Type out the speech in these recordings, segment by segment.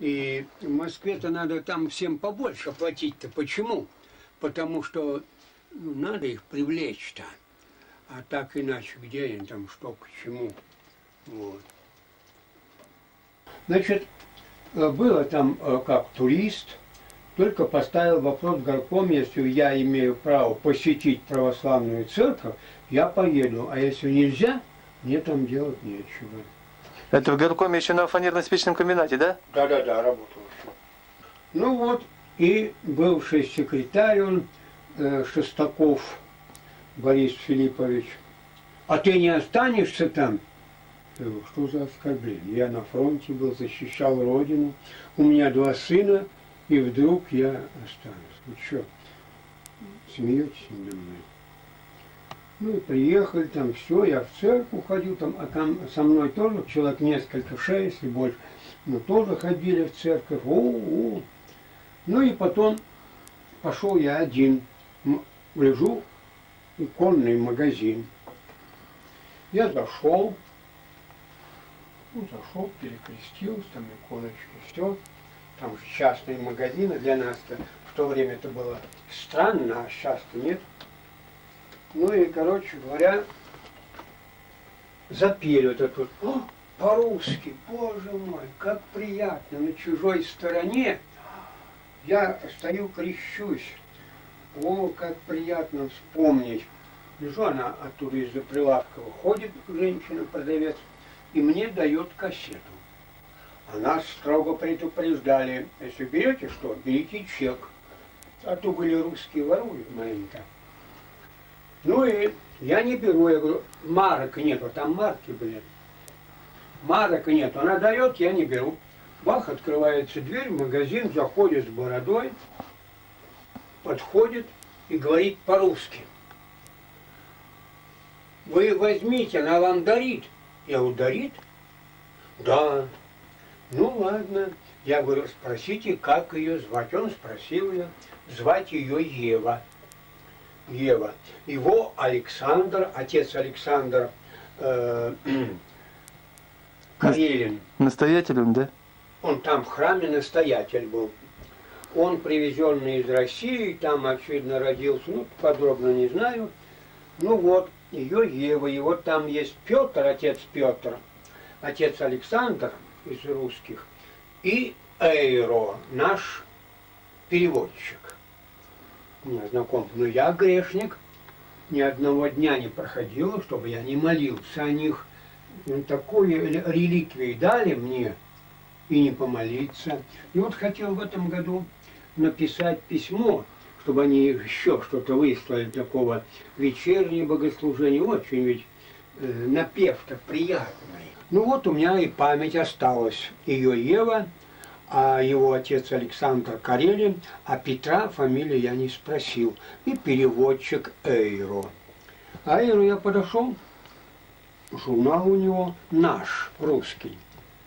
И в Москве-то надо там всем побольше платить-то. Почему? Потому что ну, надо их привлечь-то. А так иначе, где они там, что к чему. Вот. Значит, было там как турист, только поставил вопрос в горкоме, если я имею право посетить православную церковь, я поеду. А если нельзя, мне там делать нечего. Это в горкоме еще на фанерно-спичном комбинате, да? Да-да-да, работал еще. Ну вот, и бывший секретарь он, Шестаков Борис Филиппович. А ты не останешься там? Я говорю, что за оскорбление? Я на фронте был, защищал родину, у меня 2 сына, и вдруг я останусь. Вы что, смеетесь надо мной? Ну и приехали, там все, я в церковь ходил, там, а там со мной тоже человек несколько, 6 и больше, мы тоже ходили в церковь. О-о-о. Ну и потом пошел я один, лежу, иконный магазин. Я зашел, перекрестился, там иконочки, все. Там же частные магазины для нас-то в то время это было странно, а сейчас-то нет. Ну и, короче говоря, запели вот это вот, по-русски, боже мой, как приятно, на чужой стороне. Я стою, крещусь. О, как приятно вспомнить. Лежу, она оттуда из-за прилавка выходит, женщина-продавец, и мне дает кассету. А нас строго предупреждали, если берете что, берите чек. А то были русские воруют маленько. Ну и я не беру, я говорю, марок нету, там марки были. Марок нет, она дает, я не беру. Бах, открывается дверь, магазин, заходит с бородой, подходит и говорит по-русски. Вы возьмите, она вам дарит. Я говорю, дарит? Да. Ну ладно. Я говорю, спросите, как ее звать. Он спросил ее, звать ее Ева. Ева. Его Александр, отец Александр Карелин. Настоятель он, да? Он там в храме настоятель был. Он привезенный из России, там, очевидно, родился, ну, подробно не знаю. Ну вот, ее Ева, и вот там есть Петр, отец Александр из русских, и Эйро, наш переводчик. Мне знаком. Но я грешник, ни одного дня не проходило, чтобы я не молился о них. Такую реликвию дали мне, и не помолиться. И вот хотел в этом году написать письмо, чтобы они еще что-то выслали такого вечернего богослужения. Очень ведь напев-то приятный. Ну вот у меня и память осталась. Ее Ева, а его отец Александр Карелин, а Петра фамилию я не спросил. И переводчик Эйро. А Эйро я подошел, журнал у него наш, русский.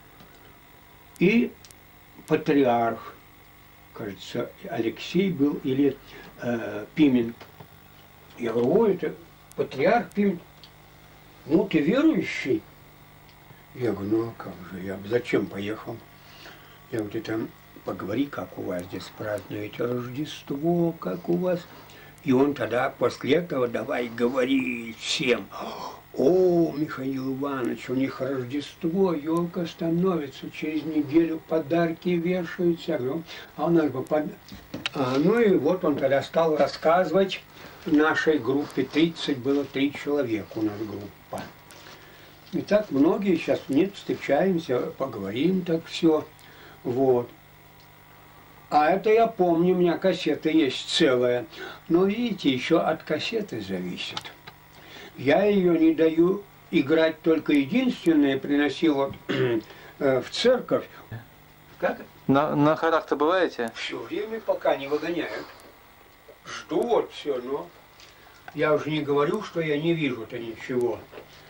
И патриарх, кажется, Алексей был или Пимен. Я говорю, ой, это патриарх Пимен. Ну, ты верующий? Я говорю, ну а как же, я зачем поехал? Я говорю, ты там поговори, как у вас здесь празднуете Рождество, как у вас. И он тогда после этого давай говори всем. О, Михаил Иванович, у них Рождество, елка становится, через неделю подарки вешаются. Я говорю, а у нас бы ну и вот он тогда стал рассказывать в нашей группе, 30 было 3 человека у нас группа. И так многие сейчас нет, встречаемся, поговорим так все. Вот. А это я помню, у меня кассета есть целая. Но видите, еще от кассеты зависит. Я ее не даю играть, только единственное, приносил вот, в церковь. Как? На хорах-то бываете? Все время, пока не выгоняют. Жду вот все, но я уже не говорю, что я не вижу-то ничего.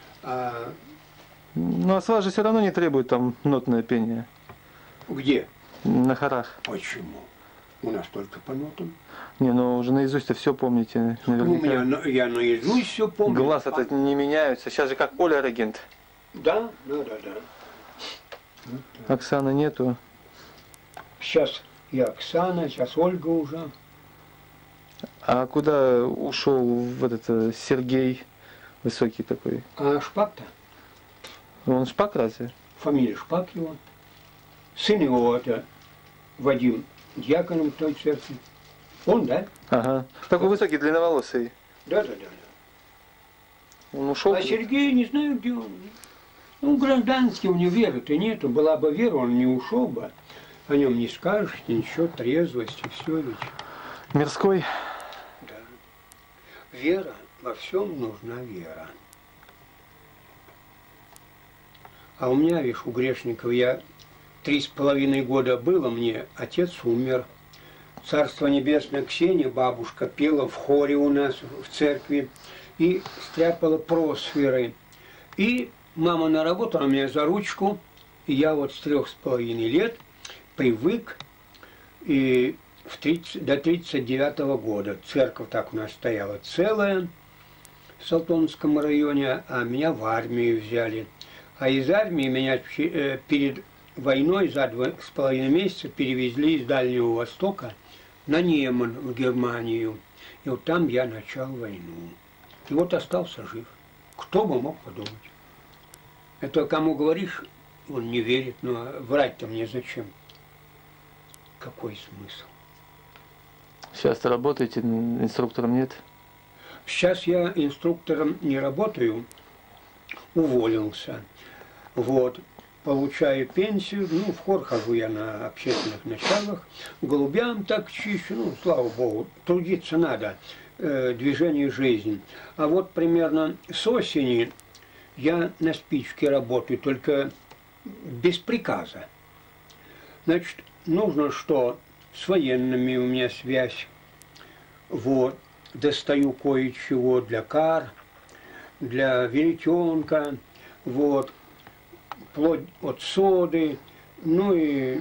Ну, а с вас же все равно не требует там нотное пение. Где? На хорах. Почему? У нас только по нотам. Не, ну уже наизусть-то все помните. Наверняка. Я наизусть все помню. Глаз это не меняются. Сейчас же как Оля регент. Да. Оксаны нету. Сейчас и Оксана, сейчас Ольга уже. А куда ушел в этот Сергей высокий такой? А Шпак-то? Он Шпак разве? Фамилия Шпак его. Сын его это Вадим, дьяконом той церкви. Он, да? Ага. Такой высокий, длинноволосый. Да. Он ушел. А Сергей не знаю, где он. Ну, гражданский, у него веры-то нету. Была бы вера, он не ушел бы. О нем не скажешь, ничего, трезвость и все ведь. Мирской. Да. Вера, во всем нужна вера. А у меня, видишь, у грешников, я 3,5 года было, мне отец умер. Царство небесное, Ксения, бабушка, пела в хоре у нас в церкви и стряпала просферы. И мама наработала меня за ручку, и я вот с 3,5 лет привык и до 39 года. Церковь так у нас стояла целая в Салтонском районе, а меня в армию взяли. А из армии меня перед войной за 2,5 месяца перевезли из Дальнего Востока на Неман в Германию. И вот там я начал войну. И вот остался жив. Кто бы мог подумать? Это кому говоришь, он не верит, но врать-то мне зачем? Какой смысл? Сейчас-то работаете, инструктором нет? Сейчас я инструктором не работаю, уволился. Вот. Получаю пенсию, ну, в хор хожу я на общественных началах, голубям так чищу, ну, слава богу, трудиться надо, движение жизни. А вот примерно с осени я на спичке работаю, только без приказа. Значит, нужно что? С военными у меня связь. Вот, достаю кое-чего для кар, для веретенка, вот, вплоть от соды, ну и,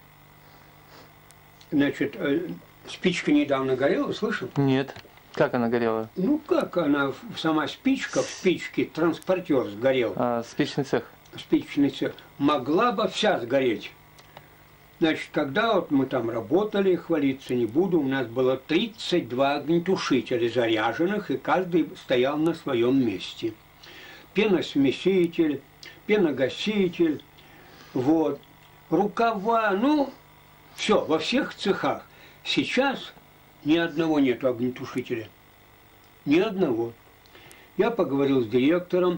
значит, спичка недавно горела, слышал? Нет. Как она горела? Ну как она, сама спичка в спичке, транспортер сгорел. А, спичный цех. Спичный цех. Могла бы вся сгореть. Значит, когда вот мы там работали, хвалиться не буду, у нас было 32 огнетушителя заряженных, и каждый стоял на своем месте. Пеносмеситель, пеногаситель, вот, рукава, ну, все, во всех цехах. Сейчас ни одного нету огнетушителя. Ни одного. Я поговорил с директором.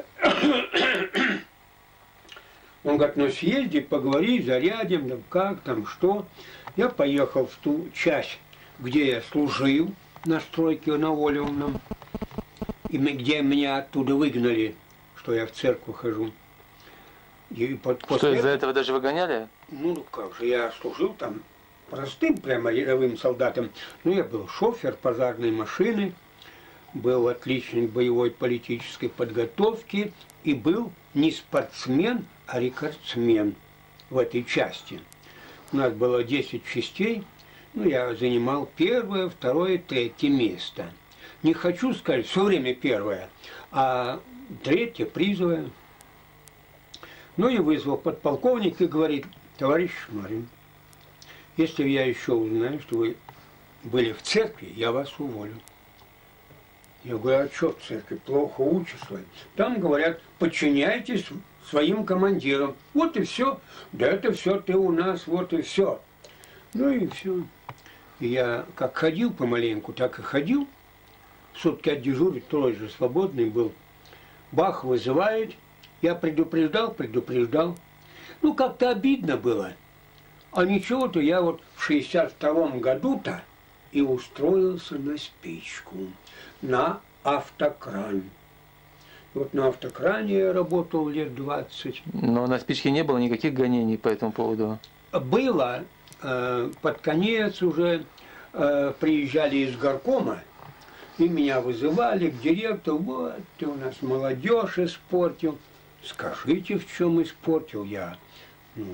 Он говорит, ну съезди, поговори, зарядим, там, как, там, что. Я поехал в ту часть, где я служил, на стройке на Олевном, и где меня оттуда выгнали, что я в церковь хожу. И что, из-за этого даже выгоняли? Ну, как же, я служил там простым, прямо рядовым солдатом. Ну, я был шофер пожарной машины, был отличник боевой политической подготовки и был не спортсмен, а рекордсмен в этой части. У нас было 10 частей, ну, я занимал 1-е, 2-е, 3-е место. Не хочу сказать, все время 1-е, а 3-е, призовое. Ну и вызвал подполковник и говорит, товарищ Шмарин, если я еще узнаю, что вы были в церкви, я вас уволю. Я говорю, а что в церкви, плохо учатся? Там говорят, подчиняйтесь своим командирам. Вот и все. Да это все ты у нас, вот и все. Ну и все. И я как ходил помаленьку, так и ходил. Сутки отдежурить, трое же свободный был. Бах вызывает. Я предупреждал. Ну, как-то обидно было. А ничего-то я вот в 62-м году-то и устроился на спичку, на автокран. Вот на автокране я работал лет 20. Но на спичке не было никаких гонений по этому поводу? Было. Под конец уже приезжали из горкома, и меня вызывали к директору. Вот, ты у нас молодежь испортил. Скажите, в чем испортил я? Ну,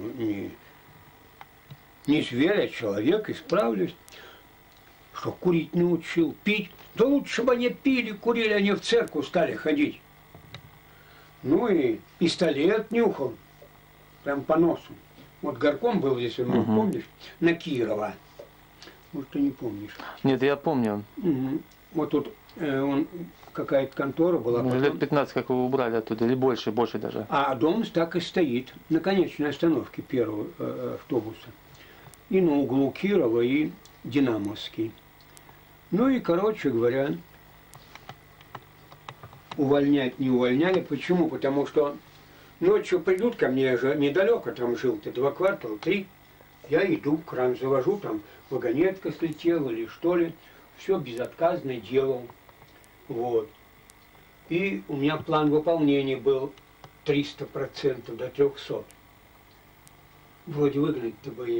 не зверь, а человек, исправлюсь. Что курить научил, пить. Да лучше бы они пили, курили, они в церковь стали ходить. Ну и пистолет нюхал, прям по носу. Вот горком был здесь, помнишь, на Кирова. Может, ты не помнишь. Нет, я помню. Вот тут он, какая-то контора была. Потом... Лет 15, как его убрали оттуда, или больше даже. А дом так и стоит на конечной остановке первого автобуса. И на углу Кирова, и Динамовский. Ну и, короче говоря, увольнять не увольняли. Почему? Потому что ночью придут ко мне, я же недалеко там жил-то, 2 квартала, 3. Я иду, кран завожу, там вагонетка слетела или что ли. Все безотказно делал. Вот. И у меня план выполнения был 300% до 300. Вроде выгнать-то бы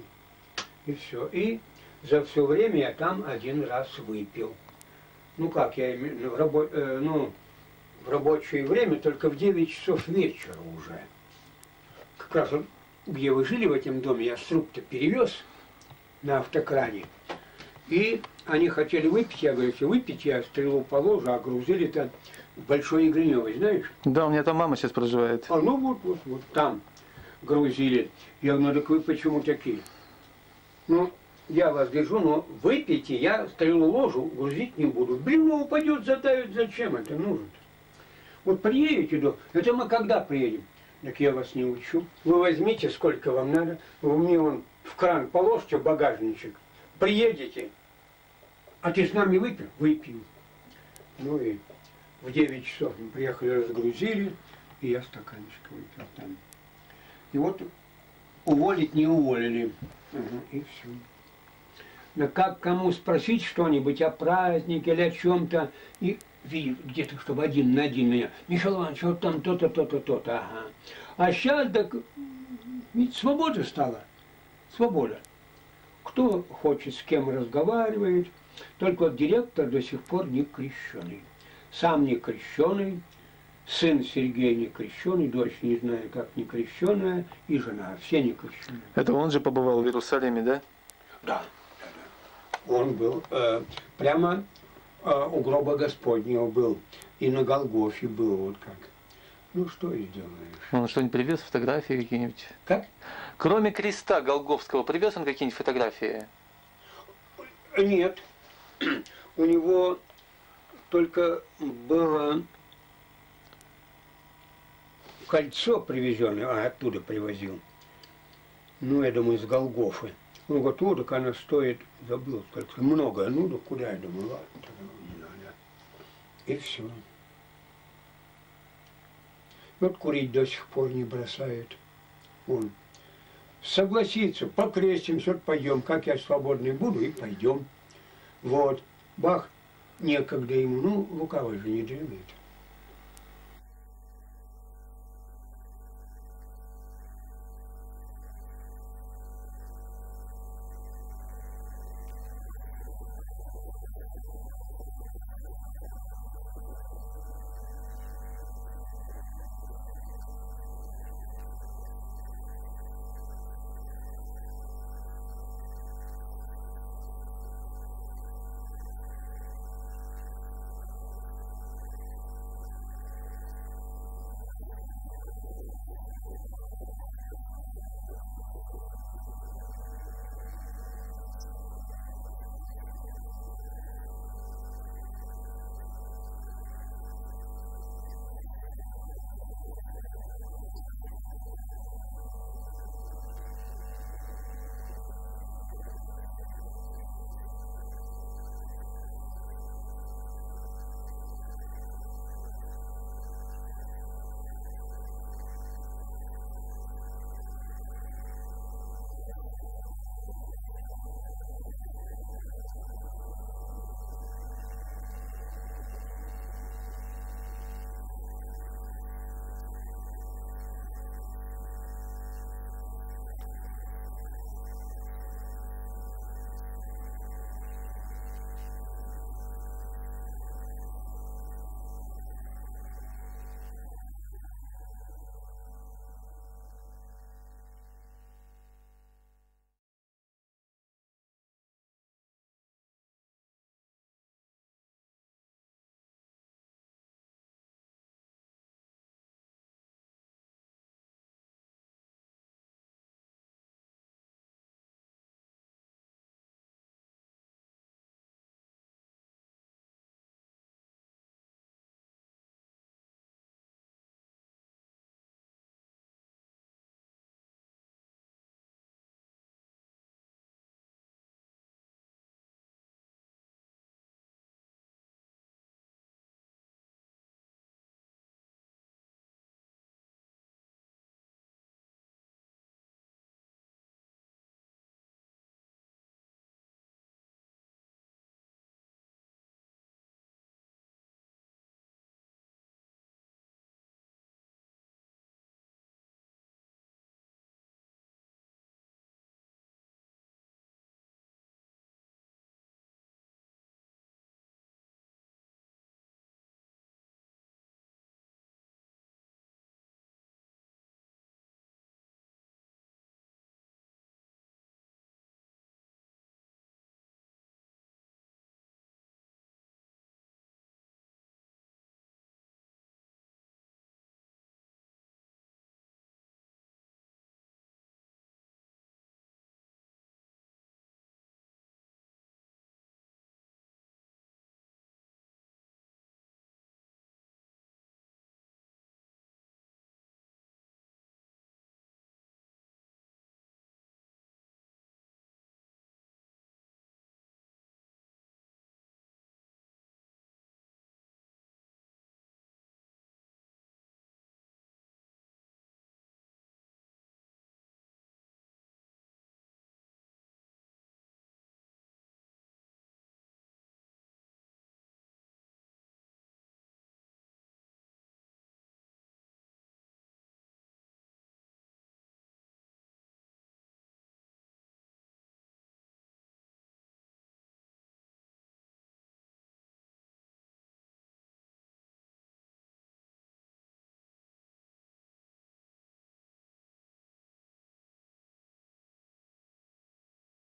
и все. И за все время я там 1 раз выпил. Ну как, я в рабочее время только в 9 часов вечера уже. Как раз вот, где вы жили в этом доме, я сруб-то перевез на автокране. И они хотели выпить, я говорю, если выпить, я стрелу положу, а грузили-то в Большой Игреневой, знаешь? Да, у меня там мама сейчас проживает. А ну вот, там грузили. Я говорю, ну так вы почему такие? Ну, я вас держу, но выпейте, я стрелу ложу, грузить не буду. Блин, ну упадет, задавит, зачем это нужно-то? Вот приедете, это мы когда приедем? Так я вас не учу. Вы возьмите, сколько вам надо, вы мне вон в кран положите, в багажничек, приедете, а ты с нами выпил? Выпьем. Ну и в 9 часов мы приехали, разгрузили, и я стаканчик выпил там. И вот уволить не уволили. И все. Да как кому спросить что-нибудь о празднике или о чем-то, и видит где-то, чтобы 1 на 1 меня. Михаил Иванович, вот там то-то, то-то, то-то, ага. А сейчас так ведь свобода стала. Свобода. Кто хочет, с кем разговаривает. Только вот директор до сих пор не крещеный. Сам не крещеный, сын Сергей не крещеный, дочь не знаю как не крещеная, и жена. Все не крещеные. Это он же побывал в Иерусалиме, да? Да. Он был прямо у гроба Господнего был. И на Голгофе был вот как. Ну что и сделаешь. Он что-нибудь привез, фотографии какие-нибудь? Как? Кроме креста Голгофского, привез он какие-нибудь фотографии? Нет. У него только было кольцо привезенное, оттуда привозил. Ну, я думаю, из Голгофы. Он говорит, о, так она стоит, забыл, сколько, много. Ну, да куда, я думаю, ладно, не надо. И все. Вот курить до сих пор не бросает. Он согласится, покрестимся, вот пойдем, как я свободный буду, и пойдем. Вот, бах, некогда ему, ну, лукавый же не дремит.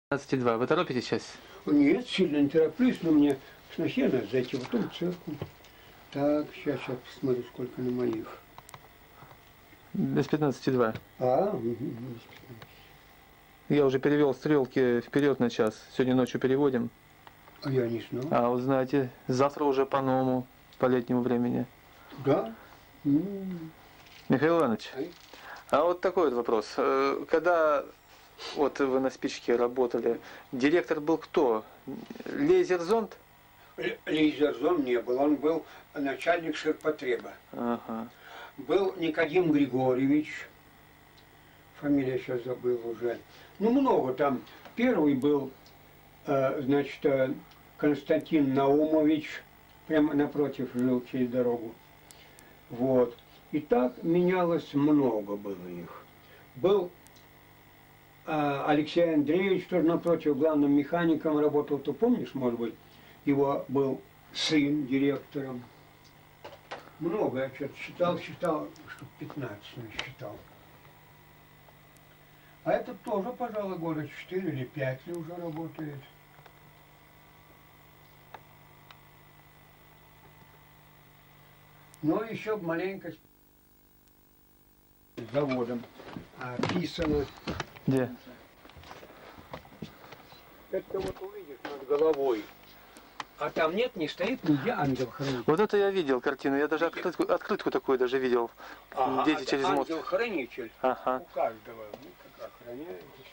15:02. Вы торопитесь сейчас? Нет, сильно не тороплюсь, но мне сначала надо зайти в том церковь. Так, сейчас посмотрю, сколько на моих. Без 15:02. Без 15. Я уже перевел стрелки вперед на час. Сегодня ночью переводим. А я не знал. А вот знаете, завтра уже по-новому, по летнему времени. Да? Михаил Иванович, Ай. а вот такой вот вопрос. Когда вот вы на спичке работали, директор был кто? Лейзерзонд? Лейзерзон не был, он был начальник ширпотреба. Ага. Был Никодим Григорьевич, фамилия сейчас забыл уже. Ну, много там. Первый был, значит, Константин Наумович, прямо напротив жил через дорогу. Вот. И так менялось, много было их. Был Алексей Андреевич, тоже напротив, главным механиком работал, ты помнишь, может быть, его был сын директором. Много, я что-то считал, что 15 насчитал. А этот тоже, пожалуй, года 4 или 5 ли уже работает. Но еще маленько с заводом описано. Где? Это вот увидишь над головой. А там нет, не стоит нигде ангел-хранитель. Вот это я видел картину. Я даже открытку такую даже видел. Дети через мост. Ангел-хранитель. Ага. У каждого. Ну, как охраняет.